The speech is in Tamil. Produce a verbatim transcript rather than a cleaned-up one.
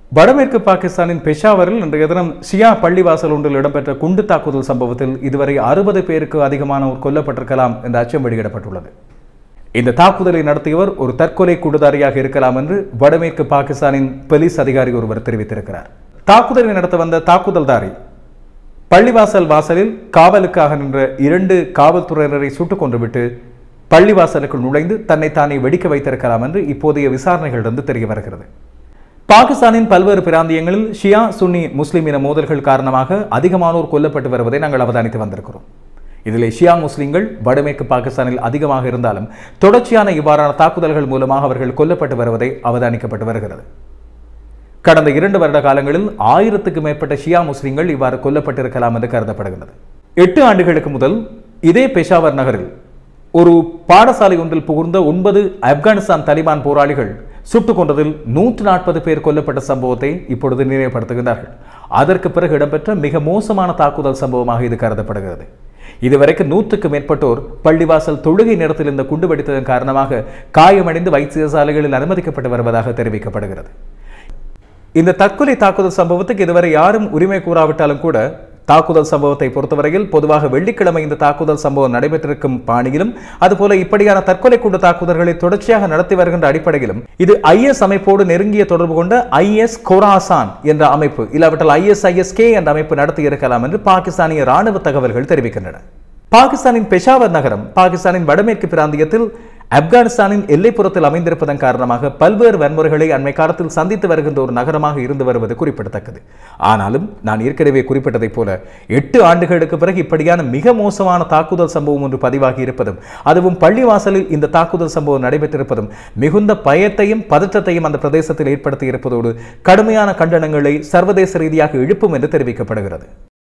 வடமேற்கு பாகிஸ்தானின் பெஷாவரில் இன்றைய தினம் ஷியா பள்ளிவாசல் ஒன்றில் இடம்பெற்ற குண்டு தாக்குதல் சம்பவத்தில் இதுவரை அறுபது பேருக்கு அதிகமானோர் கொல்லப்பட்டிருக்கலாம் என்ற அச்சம் வெளியிடப்பட்டுள்ளது. இந்த தாக்குதலை நடத்தியவர் ஒரு தற்கொலை குண்டுதாரியாக இருக்கலாம் என்று வடமேற்கு பாகிஸ்தானின் போலீஸ் அதிகாரி ஒருவர் தெரிவித்திருக்கிறார். தாக்குதலை நடத்த வந்த தாக்குதல்தாரி பள்ளிவாசல் வாசலில் காவலுக்காக நின்ற இரண்டு காவல்துறையினரை சுட்டுக் கொன்றுவிட்டு பள்ளிவாசலுக்குள் நுழைந்து தன்னை தானே வெடிக்க வைத்திருக்கலாம் என்று இப்போதைய விசாரணைகளிலிருந்து தெரிய வருகிறது. பாகிஸ்தானின் பல்வேறு பிராந்தியங்களில் ஷியா சுன்னி முஸ்லிம் இன மோதல்கள் காரணமாக அதிகமானோர் கொல்லப்பட்டு வருவதை நாங்கள் அவதானித்து வந்திருக்கிறோம். இதில் ஷியா முஸ்லிம்கள் வடமேற்கு பாகிஸ்தானில் அதிகமாக இருந்தாலும் தொடர்ச்சியான இவ்வாறான தாக்குதல்கள் மூலமாக அவர்கள் கொல்லப்பட்டு வருவதை அவதானிக்கப்பட்டு வருகிறது. கடந்த இரண்டு வருட காலங்களில் ஆயிரத்துக்கு மேற்பட்ட ஷியா முஸ்லிம்கள் இவ்வாறு கொல்லப்பட்டிருக்கலாம் என்று கருதப்படுகிறது. எட்டு ஆண்டுகளுக்கு முதல் இதே பெஷாவர் நகரில் ஒரு பாடசாலை ஒன்றில் புகுந்த ஒன்பது ஆப்கானிஸ்தான் தலிபான் போராளிகள் சுட்டுக் கொண்டதில் நூற்று நாற்பது பேர் கொல்லப்பட்ட சம்பவத்தை இப்பொழுது நினைவுபடுத்துகிறார்கள். அதற்கு பிறகு இடம்பெற்ற மிக மோசமான தாக்குதல் சம்பவமாக இது கருதப்படுகிறது. இதுவரைக்கும் நூற்றுக்கு மேற்பட்டோர் பள்ளிவாசல் தொழுகை நேரத்தில் இந்த குண்டு வெடித்ததன் காரணமாக காயமடைந்து வைத்தியசாலைகளில் அனுமதிக்கப்பட்டு வருவதாக தெரிவிக்கப்படுகிறது. இந்த தற்கொலை தாக்குதல் சம்பவத்துக்கு இதுவரை யாரும் உரிமை கூறாவிட்டாலும் கூட தாக்குதல் சம்பவத்தை பொறுத்தவரையில் பொதுவாக வெள்ளிக்கிழமை இந்த தாக்குதல் சம்பவம் நடைபெற்றிருக்கும் பாணியிலும் அதுபோல இப்படியான தற்கொலை குண்டு தாக்குதல்களை தொடர்ச்சியாக நடத்தி வருகின்ற அடிப்படையிலும் இது ஐ எஸ் அமைப்போடு நெருங்கிய தொடர்பு கொண்ட ஐ எஸ் கொராசான் என்ற அமைப்பு இல்லாவிட்டால் I S I S K என்ற அமைப்பு நடத்தி இருக்கலாம் என்று பாகிஸ்தானிய ராணுவ தகவல்கள் தெரிவிக்கின்றன. பாகிஸ்தானின் பெஷாவர் நகரம் பாகிஸ்தானின் வடமேற்கு பிராந்தியத்தில் ஆப்கானிஸ்தானின் எல்லைப்புறத்தில் அமைந்திருப்பதன் காரணமாக பல்வேறு வன்முறைகளை அண்மை காலத்தில் சந்தித்து வருகின்ற ஒரு நகரமாக இருந்து வருவது குறிப்பிடத்தக்கது. ஆனாலும் நான் ஏற்கனவே குறிப்பிட்டதைப் போல எட்டு ஆண்டுகளுக்கு பிறகு இப்படியான மிக மோசமான தாக்குதல் சம்பவம் ஒன்று பதிவாகி இருப்பதும் அதுவும் பள்ளிவாசலில் இந்த தாக்குதல் சம்பவம் நடைபெற்றிருப்பதும் மிகுந்த பயத்தையும் பதற்றத்தையும் அந்த பிரதேசத்தில் ஏற்படுத்தி இருப்பதோடு கடுமையான கண்டனங்களை சர்வதேச ரீதியாக எழுப்பும் என்று தெரிவிக்கப்படுகிறது.